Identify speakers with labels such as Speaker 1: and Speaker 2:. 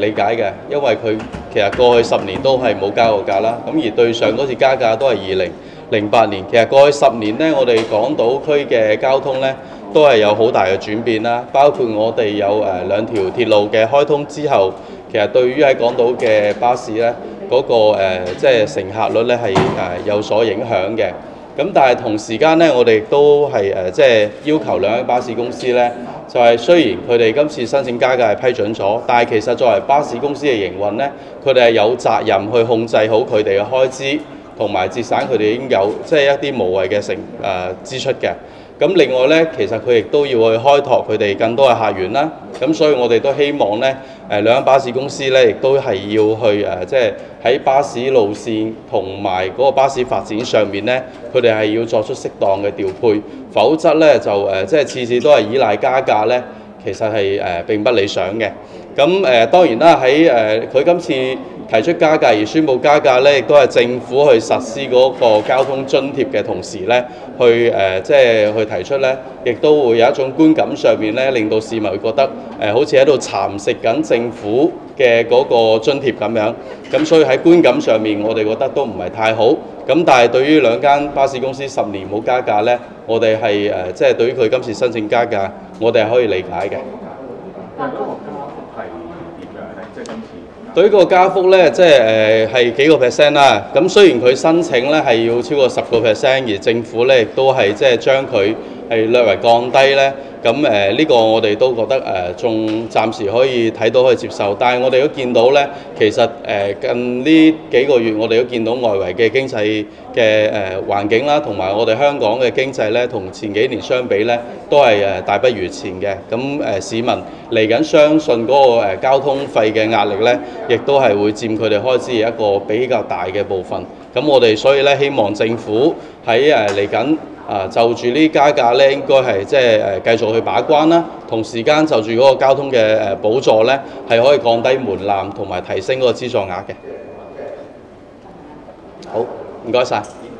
Speaker 1: 理解嘅，因為佢其實過去10年都係冇加過價啦。咁而對上嗰次加價都係2008年。其實過去10年呢，我哋港島區嘅交通呢都係有好大嘅轉變啦。包括我哋有2條鐵路嘅開通之後，其實對於喺港島嘅巴士呢，嗰個即係乘客率呢係有所影響嘅。咁但係同時間呢，我哋亦都係即係要求兩間巴士公司呢，就係雖然佢哋今次申請加價係批准咗，但係其實作為巴士公司嘅營運呢，佢哋係有責任去控制好佢哋嘅開支，同埋節省佢哋已經有即係一啲無謂嘅支出嘅。咁另外呢，其實佢亦都要去開拓佢哋更多嘅客源啦。咁所以我哋都希望呢，兩間巴士公司呢，亦都係要去即係喺巴士路線同埋嗰個巴士發展上面呢，佢哋係要作出適當嘅調配，否則呢，就即係次次都係依賴加價呢，其實係並不理想嘅。咁當然啦，喺佢今次提出加價而宣布加價呢，亦都係政府去實施嗰個交通津貼嘅同時呢，去即係去提出呢，亦都會有一種觀感上面呢，令到市民會覺得好似喺度蠶食緊政府嘅嗰個津貼咁樣。咁所以喺觀感上面，我哋覺得都唔係太好。咁但係對於兩間巴士公司10年冇加價呢，我哋係即係對於佢今次申請加價，我哋係可以理解嘅。對於個加幅呢，即係幾個 percent 啦。咁雖然佢申請呢係要超過10%，而政府呢亦都係即係將佢係略為降低呢。咁呢個我哋都覺得仲暫時可以睇到可以接受。但係我哋都見到呢，其實近呢幾個月我哋都見到外圍嘅經濟嘅環境啦，同埋我哋香港嘅經濟呢，同前幾年相比呢，都係大不如前嘅。咁市民嚟緊相信嗰個交通費嘅壓力呢，亦都係會佔佢哋開支一個比較大嘅部分。咁我哋所以呢，希望政府喺嚟緊就住呢加價呢，應該係即係繼續去把關啦。同時間就住嗰個交通嘅補助呢，係可以降低門檻同埋提升嗰個資助額嘅。好，唔該晒。